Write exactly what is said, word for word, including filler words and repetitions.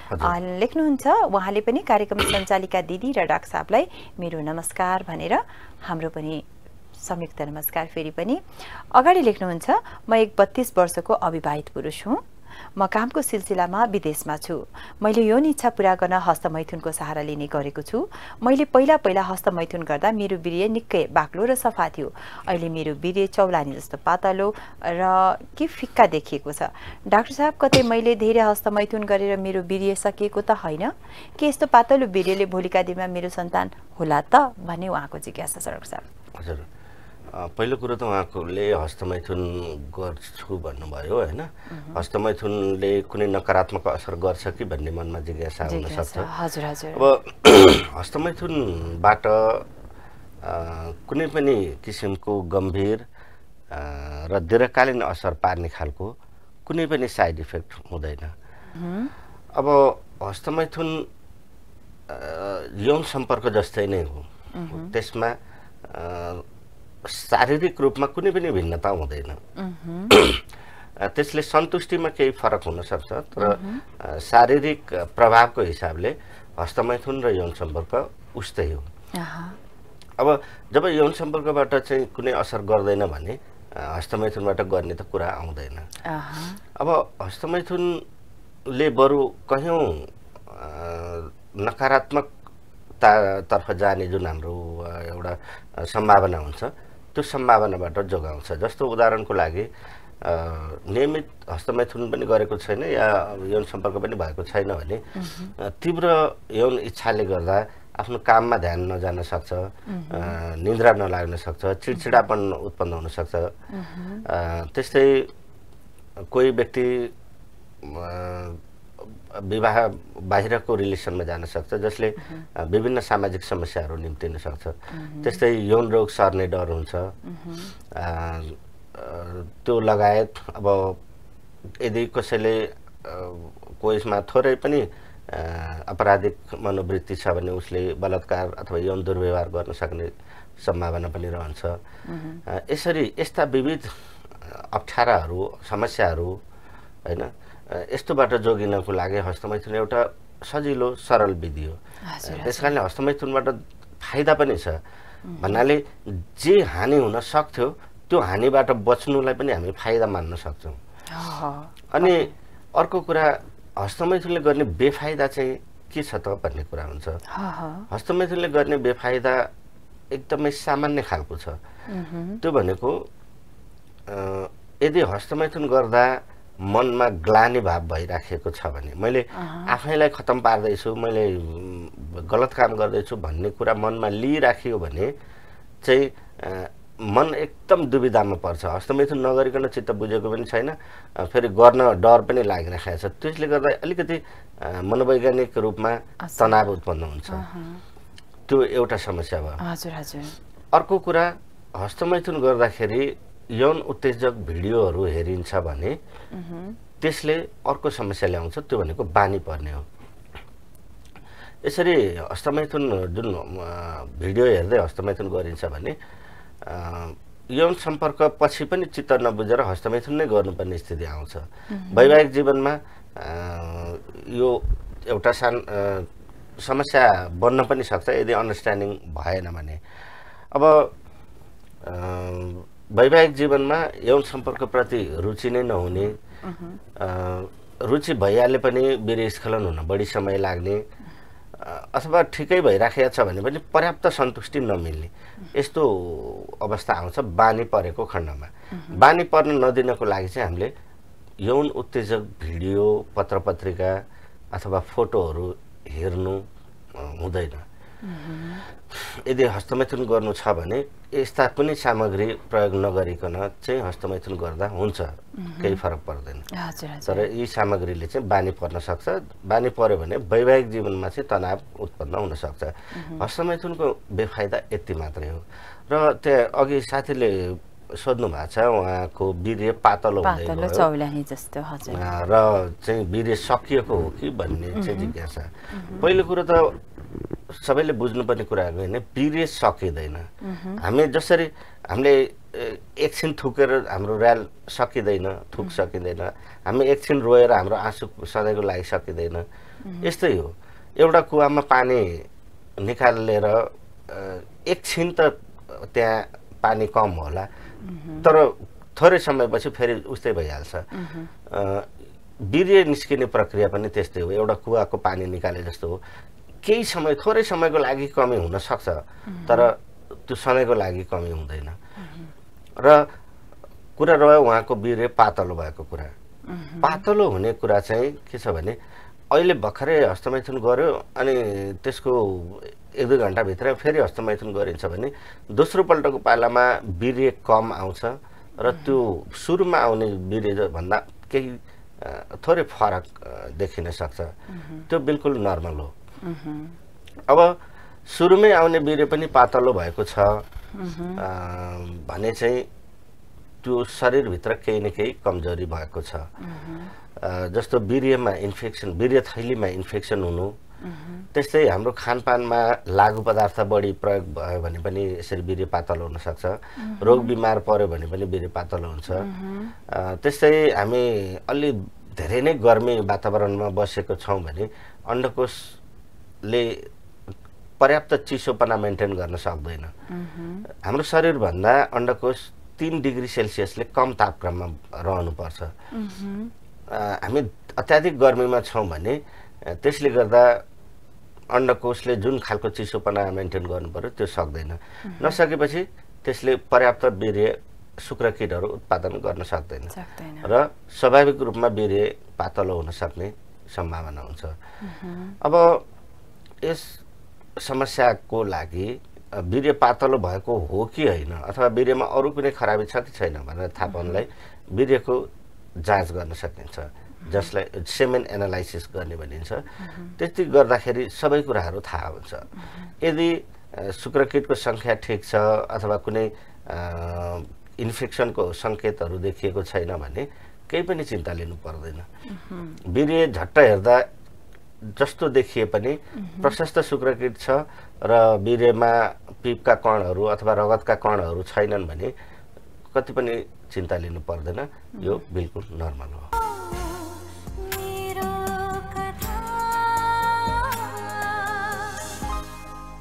लेख्नुहुन्छ। उहाँले पनि कार्यक्रम सञ्चालिका दिदी र डाक्टर साहबलाई मेरो नमस्कार भनेर हाम्रो पनि संयुक्त नमस्कार फेरि पनि। अगाडि लेख्नुहुन्छ, म एक बत्तीस वर्षको अविवाहित पुरुष हुँ। म कामको सिलसिलामा विदेशमा छु। मैले यौन इच्छा पूरा गर्न हस्तमैथुनको सहारा लिने गरेको छु। मैले पहिला पहिला हस्तमैथुन गर्दा मेरो वीर्य निकै बाक्लो र सफा थियो। अहिले मेरो वीर्य चौलानी जस्तो पातलो र के फिक्का देखिएको छ। डाक्टर साहब, कतै मैले धेरै हस्तमैथुन गरेर मेरो वीर्य सकिएको त होइन? के यस्तो पातलो वीर्यले भोलिका दिनमा मेरो सन्तान होला त भन्ने उहाँको जिज्ञासा छ डाक्टर साहब। हजुर, पहिलो कुरो त उहाँले हस्तमैथुन गर्छु भन्नुभयो होइन। हस्तमैथुनले कुनै नकारात्मक असर गर्छ कि भन्ने मनमा जिज्ञासा हुन सक्छ। हजुर हजुर। अब हस्तमैथुनबाट कुनै पनि किसिमको गम्भीर र दीर्घकालीन असर पार्ने खालको कुनै पनि साइड इफेक्ट हुँदैन। अब हस्तमैथुन यौन सम्पर्क जस्तै नै हो। त्यसमा शारीरिक रूपमा कुनै पनि भिन्नता हुँदैन। त्यसले सन्तुष्टिमा केही फरक हुन सक्छ, तर शारीरिक प्रभावको हिसाबले हस्तमैथुन र यौन सम्पर्क उस्तै हो। अब जब यौन सम्पर्कबाट चाहिँ कुनै असर गर्दैन भने हस्तमैथुनबाट गर्ने त कुरा आउँदैन। अब हस्तमैथुनले बरु कयौँ नकारात्मकतातर्फ जाने जुन हाम्रो एउटा सम्भावना हुन्छ, त्यो सम्भावनाबाट जोगाउँछ। जस्तो उदाहरणको लागि नियमित हस्तमैथुन पनि गरेको छैन या यौन सम्पर्क पनि भएको छैन भने तीव्र यौन इच्छाले गर्दा आफ्नो काममा ध्यान नजान सक्छ, निद्रा नलाग्न सक्छ, चिडचिडापन उत्पन्न हुन सक्छ। त्यस्तै कोही व्यक्ति विवाह बाहिरको रिलेसनमा जान सक्छ, जसले विभिन्न सामाजिक समस्याहरू निम्तिन सक्छ। त्यस्तै यौन रोग सर्ने डर हुन्छ। त्यो लगायत अब यदि कसैले कोहीमा थोरै पनि अपराधिक मनोवृत्ति छ भने उसले बलात्कार अथवा यौन दुर्व्यवहार गर्न सक्ने सम्भावना पनि रहन्छ। यसरी यस्ता विविध अप्ठ्याराहरू, समस्याहरू होइन, यस्तोबाट जोगिनको लागि हस्तमैथुन एउटा सजिलो सरल विधि हो। त्यसकारणले हस्तमैथुनबाट फाइदा पनि छ भन्नाले जे हानि हुन सक्थ्यो त्यो हानिबाट बच्नुलाई पनि हामी फाइदा मान्न सक्छौँ। अनि अर्को कुरा, हस्तमैथुनले गर्ने बेफाइदा चाहिँ के छ त भन्ने कुरा हुन्छ। हस्तमैथुनले गर्ने बेफाइदा एकदमै सामान्य खालको छ। त्यो भनेको यदि हस्तमैथुन गर्दा मनमा ग्लानि भाव भइराखेको छ भने, मैले आफैलाई खतम पार्दैछु, मैले गलत काम गर्दैछु भन्ने कुरा मनमा लिइराख्यो भने चाहिँ मन एकदम दुविधामा पर्छ। हस्तमैथुन नगरिकन चित्त बुझेको पनि छैन, फेरि गर्न डर पनि लागिरहेको छ। त्यसले गर्दा अलिकति मनोवैज्ञानिक रूपमा तनाव उत्पन्न हुन्छ। त्यो एउटा समस्या भयो। हजुर हजुर। अर्को कुरा, हस्तमैथुन गर्दाखेरि यौन उत्तेजक भिडियोहरू हेरिन्छ भने त्यसले अर्को समस्या ल्याउँछ। त्यो भनेको बानी पर्ने हो। यसरी हस्तमैथुन जुन भिडियो हेर्दै हस्तमैथुन गरिन्छ भने यौन सम्पर्क पछि पनि चित्त नबुझेर हस्तमैथुन नै गर्नुपर्ने स्थिति आउँछ। वैवाहिक जीवनमा यो एउटा सान समस्या बन्न पनि सक्छ यदि अन्डरस्ट्यान्डिङ भएन भने। अब वैवाहिक जीवनमा यौन सम्पर्कप्रति रुचि नै नहुने, रुचि भइहाले पनि वीर्यस्खलन हुन बढी समय लाग्ने, अथवा ठिकै भइराखेको छ भने पनि पर्याप्त सन्तुष्टि नमिल्ने, यस्तो अवस्था आउँछ बानी परेको खण्डमा। बानी पर्न नदिनको लागि चाहिँ हामीले यौन उत्तेजक भिडियो, पत्रपत्रिका अथवा फोटोहरू हेर्नु हुँदैन। यदि हस्तमैथुन गर्नु छ भने यस्ता कुनै सामग्री प्रयोग नगरिकन चाहिँ हस्तमैथुन गर्दा हुन्छ, केही फरक पर्दैन। तर यी सामग्रीले चाहिँ बानी पर्न सक्छ। बानी पर्यो भने वैवाहिक जीवनमा चाहिँ तनाव उत्पन्न हुन सक्छ। हस्तमैथुनको बेफाइदा यति मात्रै हो। र त्यहाँ अघि साथीले सोध्नु भएको छ, उहाँको वीर्य पातलो हुँदै गयो र चाहिँ वीर्य सकिएको हो कि भन्ने चाहिँ जिज्ञासा। पहिलो कुरो त सबैले बुझ्नुपर्ने कुरा होइन, वीर्य सकिँदैन। हामी जसरी हामीले एकछिन थुकेर हाम्रो ऱ्याल सकिँदैन, थुक सकिँदैन, हामी एकछिन रोएर हाम्रो आँसु सधैँको लागि सकिँदैन। यस्तै हो, एउटा कुवामा पानी निकालेर एकछिन त त्यहाँ पानी कम होला, तर थोरै समयपछि फेरि उस्तै भइहाल्छ। वीर्य निस्किने प्रक्रिया पनि त्यस्तै हो, एउटा कुवाको पानी निकाले जस्तो हो। केही समय, थोरै समयको लागि कमी हुन सक्छ, तर त्यो सधैँको लागि कमी हुँदैन। र कुरा रह्यो उहाँको वीर्य पातलो भएको कुरा। पातलो हुने कुरा चाहिँ के छ भने अहिले भर्खरै हस्तमैथुन गर्यो अनि त्यसको एक दुई घन्टाभित्र फेरि हस्तमैथुन गरिन्छ भने दोस्रो पल्टको पालामा वीर्य कम आउँछ र त्यो सुरुमा आउने वीर्य भन्दा केही थोरै फरक देखिन सक्छ। त्यो बिल्कुल नर्मल हो। अब सुरुमै आउने वीर्य पनि पातलो भएको छ भने चाहिँ त्यो शरीरभित्र केही न केही कमजोरी भएको छ। जस्तो वीर्यमा इन्फेक्सन, वीर्य थैलीमा इन्फेक्सन हुनु, त्यस्तै हाम्रो खानपानमा लागु पदार्थ बढी प्रयोग भयो भने पनि यसरी वीर्य पातलो हुनसक्छ। रोग बिमार पर्यो भने पनि वीर्य पातलो हुन्छ। त्यस्तै हामी अलि धेरै नै गर्मी वातावरणमा बसेको छौँ भने अन्डकोशले पर्याप्त चिसोपना मेन्टेन गर्न सक्दैन। हाम्रो शरीरभन्दा अन्डकोश तीन डिग्री सेल्सियसले कम तापक्रममा रहनुपर्छ। हामी अत्याधिक गर्मीमा छौँ भने त्यसले गर्दा अन्डकोशले जुन खालको चिसोपना मेन्टेन गर्नु पर्यो त्यो सक्दैन। नसकेपछि त्यसले पर्याप्त वीर्य शुक्रकीटहरू उत्पादन गर्न सक्दैन र स्वाभाविक रूपमा वीर्य पातलो हुन सक्ने सम्भावना हुन्छ। अब यस समस्याको लागि वीर्य पातलो भएको हो कि होइन अथवा वीर्यमा अरू कुनै खराबी छ कि छैन भनेर थाहा पाउनलाई वीर्यको जाँच गर्न सकिन्छ, जसलाई सेमेन एनालाइसिस गर्ने भनिन्छ। त्यति गर्दाखेरि सबै कुराहरू थाहा हुन्छ। यदि शुक्रकीटको सङ्ख्या ठिक छ अथवा कुनै इन्फेक्सनको सङ्केतहरू देखिएको छैन भने केही पनि चिन्ता लिनु पर्दैन। वीर्य झट्ट हेर्दा जस्तो देखिए पनि प्रशस्त शुक्रकीट छ र वीर्यमा पिपका कणहरू अथवा रगतका कणहरू छैनन् भने कति पनि चिन्ता लिनु पर्दैन। यो बिल्कुल नर्मल हो।